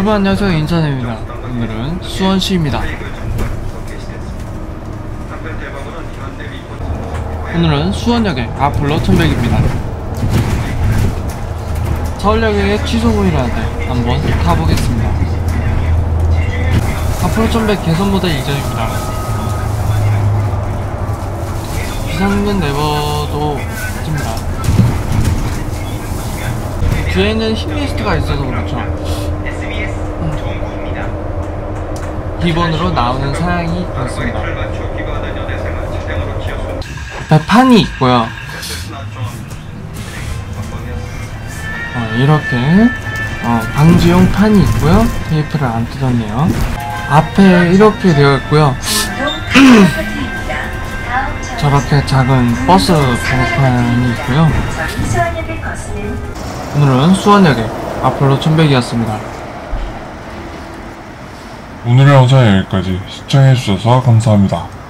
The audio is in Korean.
여러분 안녕하세요, 인천입니다. 오늘은 수원시입니다. 오늘은 수원역의 아폴로 1100입니다. 서울역에 취소 구이라는데 한번 타보겠습니다. 아폴로 1100 개선 모델 이전입니다. 비상등 레버도 있습니다. 뒤에는 힘리스트가 있어서 그렇죠. 기본으로 나오는 사양이 그렇습니다. 일단 판이 있고요. 이렇게 방지용 판이 있고요. 테이프를 안 뜯었네요. 앞에 이렇게 되어 있고요. 저렇게 작은 버스 번호판이 있고요. 오늘은 수원역의 아폴로 1100이었습니다. 오늘의 영상은 여기까지 시청해주셔서 감사합니다.